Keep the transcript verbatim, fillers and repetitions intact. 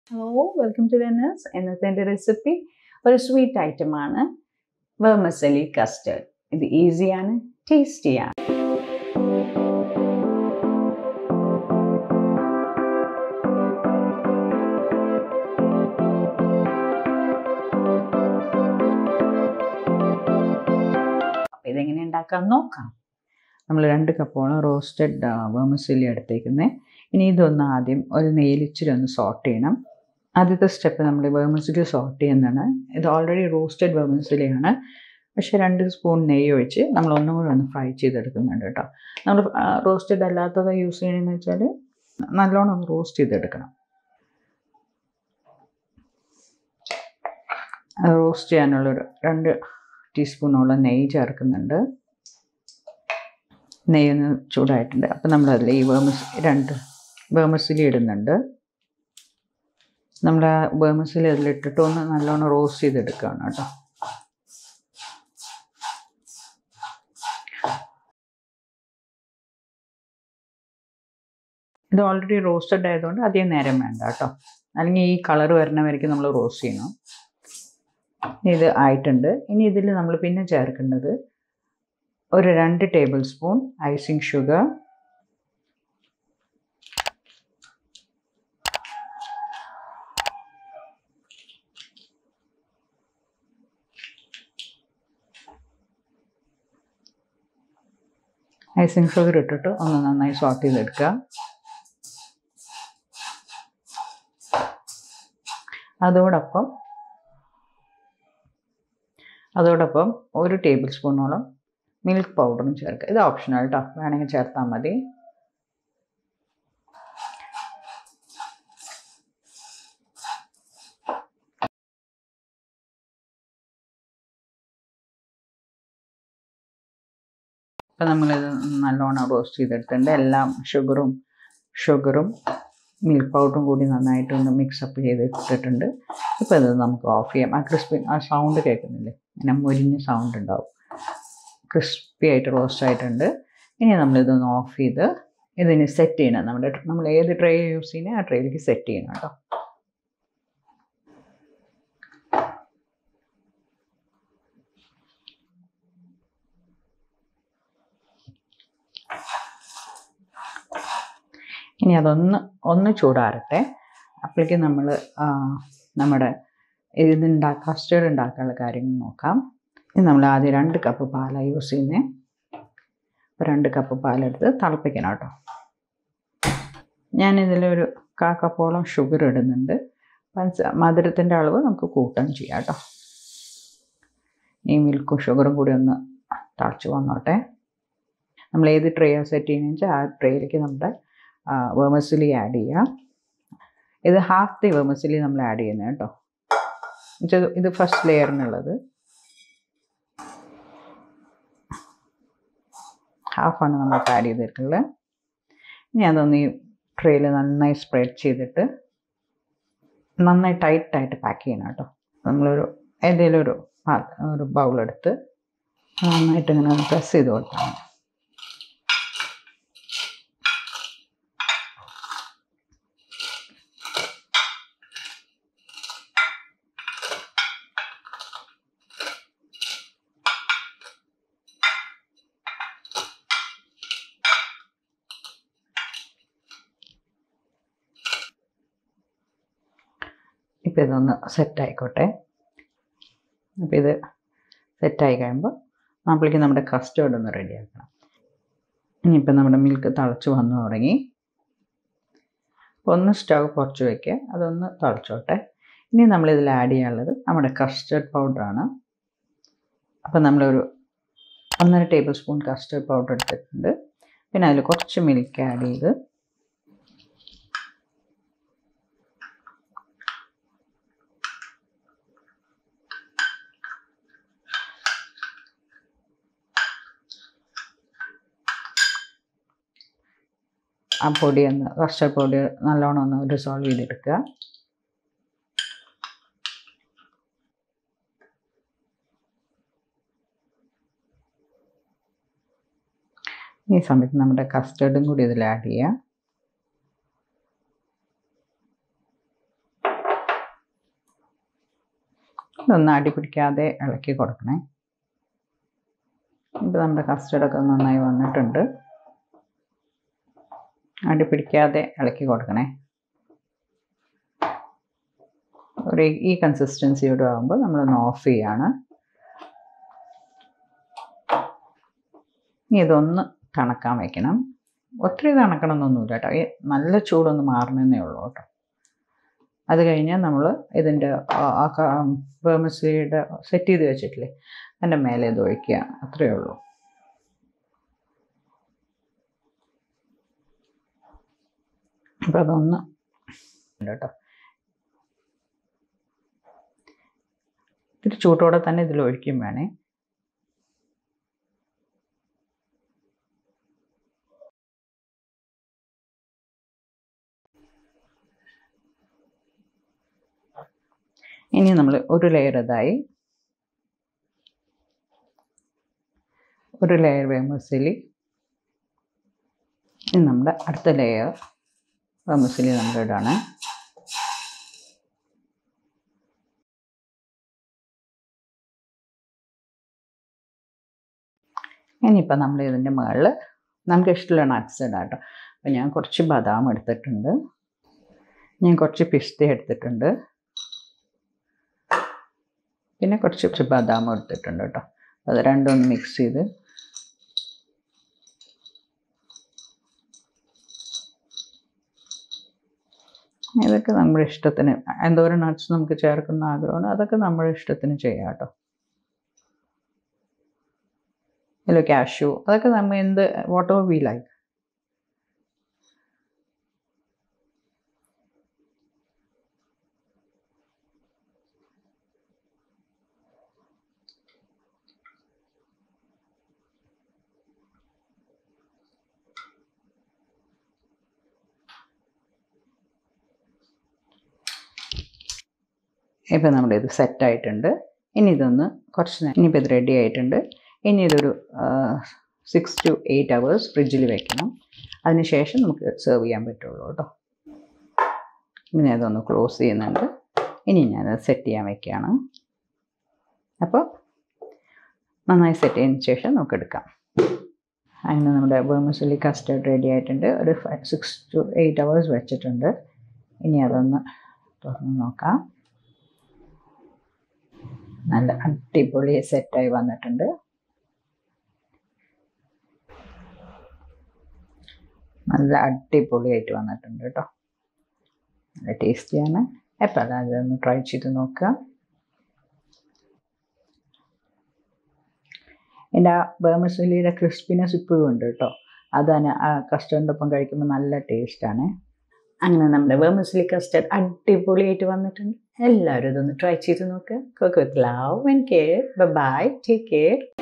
Hello, welcome to Reny's. ഇന്നത്തെ recipe ഒരു sweet item ആണ് വെർമിസെലി കസ്റ്റർഡ്. ഇത് ഈസിയാണ്, ടേസ്റ്റിയാണ്. ഇതെങ്ങനെ ഉണ്ടാക്കാൻ നോക്കാം. നമ്മൾ രണ്ട് കപ്പോളം റോസ്റ്റഡ് വെർമിസെലി എടുത്തേക്കുന്നത്. ഇനി ഇതൊന്ന് ആദ്യം ഒരു നെയ്യിൽ ഇച്ചിരി ഒന്ന് സോട്ട് ചെയ്യണം. ആദ്യത്തെ സ്റ്റെപ്പ് നമ്മൾ വെർമിസെലി സോട്ട് ചെയ്യുന്നതാണ്. ഇത് ഓൾറെഡി റോസ്റ്റഡ് വെർമിസെലിയാണ്, പക്ഷേ രണ്ട് സ്പൂൺ നെയ്യ് ഒഴിച്ച് നമ്മൾ ഒന്നും കൂടി ഒന്ന് ഫ്രൈ ചെയ്തെടുക്കുന്നുണ്ട് കേട്ടോ. നമ്മൾ റോസ്റ്റഡ് അല്ലാത്തത് യൂസ് ചെയ്യണമെന്ന് വെച്ചാൽ നല്ലോണം ഒന്ന് റോസ്റ്റ് ചെയ്തെടുക്കണം. റോസ്റ്റ് ചെയ്യാനുള്ളൊരു രണ്ട് ടീസ്പൂണോളം നെയ്യ് ചേർക്കുന്നുണ്ട്. നെയ്യൊന്ന് ചൂടായിട്ടുണ്ട്. അപ്പം നമ്മളതിൽ ഈ വെർമിസ് രണ്ട് വെർമിസെലി ഇടുന്നുണ്ട്. നമ്മൾ ആ വെർമിസെലി അതിലിട്ടിട്ട് ഒന്ന് നല്ലോണം റോസ്റ്റ് ചെയ്തെടുക്കുകയാണ് കേട്ടോ. ഇത് ഓൾറെഡി റോസ്റ്റഡ് ആയതുകൊണ്ട് അധികം നേരം വേണ്ട കേട്ടോ, അല്ലെങ്കിൽ ഈ കളർ വരുന്നവരേക്കും നമ്മൾ റോസ്റ്റ് ചെയ്യണം. ഇത് ആയിട്ടുണ്ട്. ഇനി ഇതിൽ നമ്മൾ പിന്നെ ചേർക്കേണ്ടത് ഒരു രണ്ട് tablespoon icing sugar, icing sugar ഇട്ടിട്ട് ഒന്ന് നന്നായി സോട്ട് ചെയ്തെടുക്കുക. അതോടൊപ്പം അതോടൊപ്പം ഒരു ടേബിൾ സ്പൂണോളം മിൽക്ക് പൗഡറും ചേർക്കുക. ഇത് ഓപ്ഷണൽ കേട്ടോ, വേണമെങ്കിൽ ചേർത്താൽ മതി. ഇപ്പം നമ്മളിത് നല്ലോണം റോസ്റ്റ് ചെയ്തെടുത്തിട്ടുണ്ട്. എല്ലാം ഷുഗറും ഷുഗറും മിൽക്ക് പൗഡറും കൂടി നന്നായിട്ടൊന്ന് മിക്സപ്പ് ചെയ്തിട്ടിട്ടുണ്ട്. ഇപ്പോൾ ഇത് നമുക്ക് ഓഫ് ചെയ്യാം. ആ ക്രിസ്പി ആ സൗണ്ട് കേൾക്കുന്നില്ലേ, ഇങ്ങനെ മുരിഞ്ഞ സൗണ്ട് ഉണ്ടാവും. ക്രിസ്പി ആയിട്ട് റോസ്റ്റ് ആയിട്ടുണ്ട്. ഇനി നമ്മളിതൊന്ന് ഓഫ് ചെയ്ത് ഇതിന് സെറ്റ് ചെയ്യണം. നമ്മുടെ നമ്മൾ ഏത് ട്രേ യൂസ് ചെയ്യുന്നത് ആ ട്രേയിലേക്ക് സെറ്റ് ചെയ്യണം കേട്ടോ. ഇനി അതൊന്ന് ഒന്ന് ചൂടാറട്ടെ. അപ്പോഴേക്കും നമ്മൾ നമ്മുടെ ഇതുണ്ടാക്കുക കസ്റ്റേർഡ് ഉണ്ടാക്കാനുള്ള കാര്യങ്ങൾ നോക്കാം. ഇനി നമ്മൾ ആദ്യം രണ്ട് കപ്പ് പാലാണ് യൂസ് ചെയ്യുന്നത്. രണ്ട് കപ്പ് പാലെടുത്ത് തിളപ്പിക്കണം കേട്ടോ. ഞാനിതിലൊരു കാ കപ്പോളം ഷുഗർ ഇടുന്നുണ്ട്. പഞ്ച മധുരത്തിൻ്റെ അളവ് നമുക്ക് കൂട്ടാൻ ചെയ്യാം കേട്ടോ. ഈ മിൽക്കും ഷുഗറും കൂടി ഒന്ന് തിളച്ച് വന്നോട്ടെ. നമ്മൾ ഏത് ട്രേയാണ് സെറ്റ് ചെയ്യുന്നതെന്ന് വെച്ചാൽ ആ ട്രേയിലേക്ക് നമ്മുടെ വെർമിസെലി ആഡ് ചെയ്യാം. ഇത് ഹാഫ് ദി വെർമിസെലി നമ്മൾ ആഡ് ചെയ്യുന്നത് കേട്ടോ. എന്നുവെച്ചാൽ ഇത് ഫസ്റ്റ് ലെയറിനുള്ളത് ഹാഫാണ് നമ്മൾ ആഡ് ചെയ്തിട്ടുള്ളത്. ഇനി അതൊന്ന് ഈ ട്രേയിൽ നന്നായി സ്പ്രെഡ് ചെയ്തിട്ട് നന്നായി ടൈറ്റായിട്ട് പാക്ക് ചെയ്യണം കേട്ടോ. നമ്മളൊരു ഏതെങ്കിലും ഒരു ഒരു ബൗളെടുത്ത് നന്നായിട്ട് ഇങ്ങനെ ഒന്ന് പ്രസ് ചെയ്ത് കൊടുക്കണം. ഇപ്പോൾ ഇതൊന്ന് സെറ്റായിക്കോട്ടെ. അപ്പോൾ ഇത് സെറ്റായി കഴിയുമ്പോൾ നമ്മൾക്ക് നമ്മുടെ കസ്റ്റേർഡ് ഒന്ന് റെഡിയാക്കണം. ഇനിയിപ്പോൾ നമ്മുടെ മിൽക്ക് തിളച്ച് വന്നു തുടങ്ങി. അപ്പോൾ ഒന്ന് സ്റ്റവ് കുറച്ച് വയ്ക്കുക, അതൊന്ന് തിളച്ചോട്ടെ. ഇനി നമ്മളിതിൽ ആഡ് ചെയ്യാനുള്ളത് നമ്മുടെ കസ്റ്റേർഡ് പൗഡറാണ്. അപ്പോൾ നമ്മളൊരു ഒന്നര ടേബിൾ സ്പൂൺ കസ്റ്റേർഡ് പൗഡർ എടുത്തിട്ടുണ്ട്. പിന്നെ അതിൽ കുറച്ച് മിൽക്ക് ആഡ് ചെയ്ത് ആ പൊടി ഒന്ന് കസ്റ്റർഡ് പൊടി നല്ലോണം ഒന്ന് ഡിസോൾവ് ചെയ്തെടുക്കുക. ഈ സമയത്ത് നമ്മുടെ കസ്റ്റർഡും കൂടി ഇതിൽ ആഡ് ചെയ്യാം. ഇതൊന്ന് അടി പിടിക്കാതെ ഇളക്കി കൊടുക്കണേ. ഇപ്പോൾ നമ്മുടെ കസ്റ്റർഡൊക്കെ നന്നായി വന്നിട്ടുണ്ട്. അടി പിടിക്കാതെ ഇളക്കി കൊടുക്കണേ. ഒരു ഈ കൺസിസ്റ്റൻസിയോടെ ആകുമ്പോൾ നമ്മളൊന്ന് ഓഫ് ചെയ്യാണ്. ഇനി ഇതൊന്ന് തണുക്കാൻ വയ്ക്കണം. ഒത്തിരി തണുക്കണമെന്നൊന്നുമില്ല കേട്ടോ. ഈ നല്ല ചൂടൊന്ന് മാറണമെന്നേ ഉള്ളൂ കേട്ടോ. അത് കഴിഞ്ഞാൽ നമ്മൾ ഇതിൻ്റെ വെർമിസെല്ലിയുടെ സെറ്റ് ചെയ്ത് വെച്ചിട്ടില്ലേ, അതിൻ്റെ മേലെ ഇത് ഒഴിക്കുകയാണ്. അത്രയേ ഉള്ളൂ. അപ്പോൾ അതൊന്ന് കേട്ടോ, ഇത്തിരി ചൂട്ടോടെ തന്നെ ഇതിൽ ഒഴിക്കും വേണേ. ഇനി നമ്മൾ ഒരു ലെയർ ഇതായി, ഒരു ലെയർ വെർമിസെല്ലി. ഇനി നമ്മുടെ അടുത്ത ലെയർ വെർമിസെല്ലി നമ്മൾ ഇടാണ്. ഇനിയിപ്പോൾ നമ്മൾ ഇതിൻ്റെ മുകളിൽ നമുക്ക് ഇഷ്ടമുള്ള നട്ട്സ് ഇടാം കേട്ടോ. അപ്പോൾ ഞാൻ കുറച്ച് ബദാം എടുത്തിട്ടുണ്ട്, ഞാൻ കുറച്ച് പിസ്ത എടുത്തിട്ടുണ്ട്, പിന്നെ കുറച്ച് കുറച്ച് ബദാം എടുത്തിട്ടുണ്ട് കേട്ടോ. അത് രണ്ടും ഒന്ന് മിക്സ് ചെയ്ത് ഇതൊക്കെ നമ്മുടെ ഇഷ്ടത്തിന്, എന്തോരം നട്ട്സ് നമുക്ക് ചേർക്കുന്ന ആഗ്രഹമാണ് അതൊക്കെ നമ്മുടെ ഇഷ്ടത്തിന് ചെയ്യാം കേട്ടോ. അല്ലോ കാഷ്യൂ, അതൊക്കെ നമ്മൾ എന്ത് വാട്ട് എവർ വി ലൈക്ക്. ഇപ്പോൾ നമ്മുടെ ഇത് സെറ്റായിട്ടുണ്ട്. ഇനി ഇതൊന്ന് കുറച്ച് നേരം, ഇനിയിപ്പോൾ ഇത് റെഡി ആയിട്ടുണ്ട്. ഇനി ഇതൊരു സിക്സ് ടു എയ്റ്റ് അവേഴ്സ് ഫ്രിഡ്ജിൽ വെക്കണം. അതിനുശേഷം നമുക്ക് സെർവ് ചെയ്യാൻ പറ്റുള്ളൂ കേട്ടോ. ഇനി അതൊന്ന് ക്ലോസ് ചെയ്യുന്നുണ്ട്. ഇനി ഞാനത് സെറ്റ് ചെയ്യാൻ വയ്ക്കുകയാണ്. അപ്പോൾ നന്നായി സെറ്റ് ചെയ്തതിന് ശേഷം നമുക്ക് എടുക്കാം. അങ്ങനെ നമ്മുടെ വെർമിസെല്ലി കസ്റ്റർഡ് റെഡി ആയിട്ടുണ്ട്. ഒരു five six to eight hours വെച്ചിട്ടുണ്ട്. ഇനി അതൊന്ന് തുറന്ന് നോക്കാം. നല്ല അടിപൊളി സെറ്റായി വന്നിട്ടുണ്ട്. നല്ല അടിപൊളിയായിട്ട് വന്നിട്ടുണ്ട് കേട്ടോ. നല്ല ടേസ്റ്റിയാണ്. എപ്പോൾ അതൊന്ന് ട്രൈ ചെയ്ത് നോക്കുക. എൻ്റെ ആ വെർമിസെല്ലിയുടെ ക്രിസ്പിനെസ് ഇപ്പോഴും ഉണ്ട് കേട്ടോ. അതാണ് ആ കസ്റ്റർഡിൻ്റെ ഒപ്പം കഴിക്കുമ്പോൾ നല്ല ടേസ്റ്റാണ്. അങ്ങനെ നമ്മുടെ വെർമിസെല്ലി കസ്റ്റർഡ് അടിപൊളിയായിട്ട് വന്നിട്ടുണ്ട്. എല്ലാവരും ഇതൊന്ന് ട്രൈ ചെയ്ത് നോക്കുക. Cook with love and care. Bye, take care.